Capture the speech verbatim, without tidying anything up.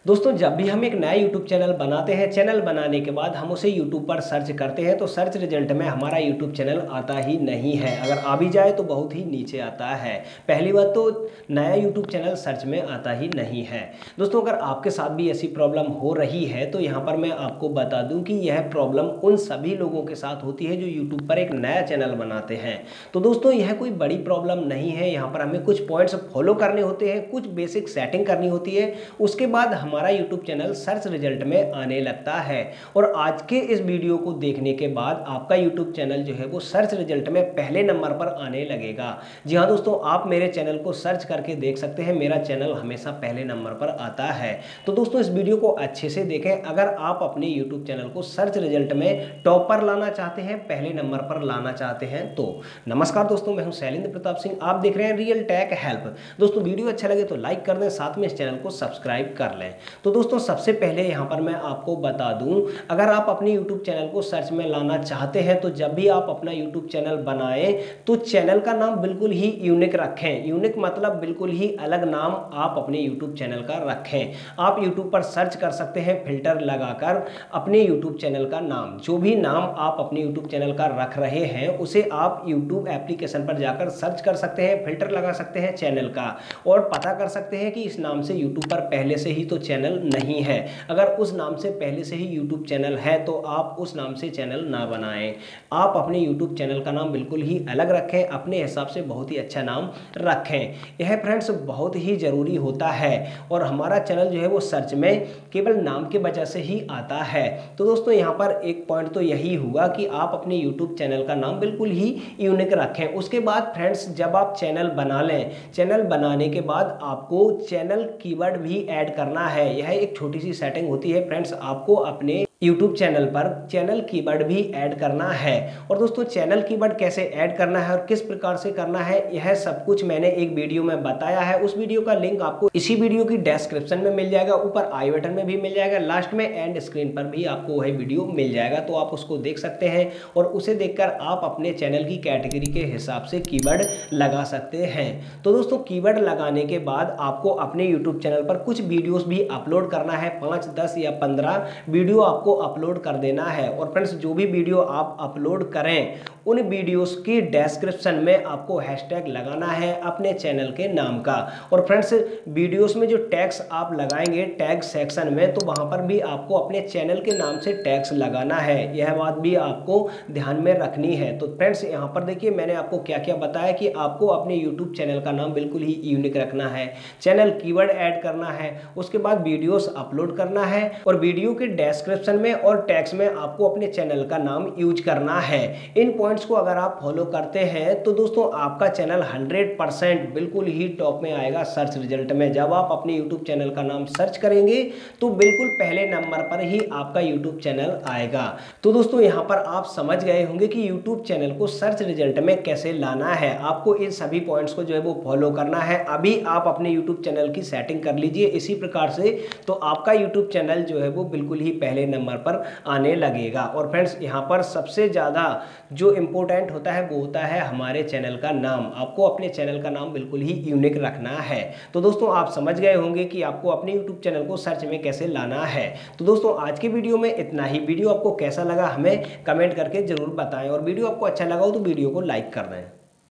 दोस्तों जब भी हम एक नया यूट्यूब चैनल बनाते हैं, चैनल बनाने के बाद हम उसे यूट्यूब पर सर्च करते हैं तो सर्च रिजल्ट में हमारा यूट्यूब चैनल आता ही नहीं है। अगर आ भी जाए तो बहुत ही नीचे आता है। पहली बात तो नया यूट्यूब चैनल सर्च में आता ही नहीं है। दोस्तों अगर आपके साथ भी ऐसी प्रॉब्लम हो रही है तो यहाँ पर मैं आपको बता दूँ कि यह प्रॉब्लम उन सभी लोगों के साथ होती है जो यूट्यूब पर एक नया चैनल बनाते हैं। तो दोस्तों यह कोई बड़ी प्रॉब्लम नहीं है। यहाँ पर हमें कुछ पॉइंट्स फॉलो करने होते हैं, कुछ बेसिक सेटिंग करनी होती है, उसके बाद हमारा यूट्यूब चैनल सर्च रिजल्ट में आने लगता है। और आज के इस वीडियो को देखने के बाद आपका यूट्यूब चैनल जो है वो सर्च रिजल्ट में पहले नंबर पर आने लगेगा। जी हाँ दोस्तों, आप मेरे चैनल को सर्च करके देख सकते हैं, मेरा चैनल हमेशा पहले नंबर पर आता है। तो दोस्तों इस वीडियो को अच्छे से देखें। अगर आप अपने यूट्यूब चैनल को सर्च रिजल्ट में टॉप पर लाना चाहते हैं, पहले नंबर पर लाना चाहते हैं तो नमस्कार दोस्तों, मैं हूं शैलेंद्र प्रताप सिंह। आप देख रहे हैं रियल टेक हेल्प। दोस्तों वीडियो अच्छा लगे तो लाइक कर दें, साथ में इस चैनल को सब्सक्राइब कर लें। तो दोस्तों सबसे पहले यहाँ पर मैं आपको बता दूं, अगर आप अपने यूट्यूब चैनल को सर्च में लाना चाहते हैं तो जब भी आप अपना यूट्यूब चैनल बनाएं तो चैनल का नाम बिल्कुल ही यूनिक रखें। यूनिक मतलब बिल्कुल ही अलग नाम आप अपने यूट्यूब चैनल का रखें। आप यूट्यूब पर सर्च कर सकते हैं फिल्टर लगाकर अपने यूट्यूब चैनल का नाम। जो भी नाम आप अपने यूट्यूब चैनल का रख रहे हैं उसे आप यूट्यूब एप्लीकेशन पर जाकर सर्च कर सकते हैं, फिल्टर लगा सकते हैं चैनल का और पता कर सकते हैं कि इस नाम से यूट्यूब पर पहले से ही तो चैनल नहीं है। अगर उस नाम से पहले से ही यूट्यूब चैनल है तो आप उस नाम से चैनल ना बनाएं। आप अपने यूट्यूब चैनल का नाम बिल्कुल ही अलग रखें, अपने हिसाब से बहुत ही अच्छा नाम रखें। यह फ्रेंड्स बहुत ही ज़रूरी होता है और हमारा चैनल जो है वो सर्च में केवल नाम के वजह से ही आता है। तो दोस्तों यहाँ पर एक पॉइंट तो यही हुआ कि आप अपने यूट्यूब चैनल का नाम बिल्कुल ही यूनिक रखें। उसके बाद फ्रेंड्स जब आप चैनल बना लें, चैनल बनाने के बाद आपको चैनल कीवर्ड भी ऐड करना है। यह एक छोटी सी सेटिंग होती है फ्रेंड्स, आपको अपने यूट्यूब चैनल पर चैनल कीवर्ड भी ऐड करना है। और दोस्तों चैनल कीवर्ड कैसे ऐड करना है और किस प्रकार से करना है, यह सब कुछ मैंने एक वीडियो में बताया है। उस वीडियो का लिंक आपको इसी वीडियो की डिस्क्रिप्शन में मिल जाएगा, ऊपर आई बटन में भी मिल जाएगा, लास्ट में एंड स्क्रीन पर भी आपको वह वीडियो मिल जाएगा। तो आप उसको देख सकते हैं और उसे देखकर आप अपने चैनल की कैटेगरी के हिसाब से कीवर्ड लगा सकते हैं। तो दोस्तों कीवर्ड लगाने के बाद आपको अपने यूट्यूब चैनल पर कुछ वीडियोस भी अपलोड करना है। पाँच दस या पंद्रह वीडियो आपको अपलोड कर देना है। और फ्रेंड्स जो भी वीडियो आप अपलोड करें उन वीडियोस की डिस्क्रिप्शन में आपको हैशटैग लगाना है अपने चैनल के नाम का। और फ्रेंड्स वीडियोस में जो टैग्स आप लगाएंगे टैग सेक्शन में, तो वहां पर भी आपको अपने चैनल के नाम से टैग्स लगाना है। यह बात भी आपको ध्यान में रखनी है। तो फ्रेंड्स यहाँ पर देखिए मैंने आपको क्या क्या बताया कि आपको अपने यूट्यूब चैनल का नाम बिल्कुल ही यूनिक रखना है, चैनल कीवर्ड ऐड करना है, उसके बाद वीडियोस अपलोड करना है और वीडियो के डिस्क्रिप्शन में और टैग्स में आपको अपने चैनल का नाम यूज करना है। इन पॉइंट्स को अगर आप फॉलो करते हैं तो दोस्तों आपका चैनल हंड्रेड परसेंट बिल्कुल ही टॉप में आएगा सर्च रिजल्ट में। जब आप अपने यूट्यूब चैनल का नाम सर्च करेंगे तो बिल्कुल पहले नंबर पर ही आपका यूट्यूब चैनल आएगा। तो दोस्तों यहाँ पर आप समझ गए होंगे कि यूट्यूब चैनल को सर्च रिजल्ट में कैसे लाना है। आपको इन सभी पॉइंट्स को जो है वो फॉलो करना है। अभी आप अपने यूट्यूब चैनल की सेटिंग कर लीजिए इसी प्रकार से, तो आपका यूट्यूब चैनल जो है वो बिल्कुल ही पहले नंबर पर आने लगेगा। और फ्रेंड्स यहाँ पर सबसे ज़्यादा जो इम्पोर्टेंट होता है वो होता है हमारे चैनल का नाम। आपको अपने चैनल का नाम बिल्कुल ही यूनिक रखना है। तो दोस्तों आप समझ गए होंगे कि आपको अपने यूट्यूब चैनल को सर्च में कैसे लाना है। तो दोस्तों आज की वीडियो में इतना ही। वीडियो आपको कैसा लगा हमें कमेंट करके जरूर बताएं और वीडियो आपको अच्छा लगा हो तो वीडियो को लाइक कर दें।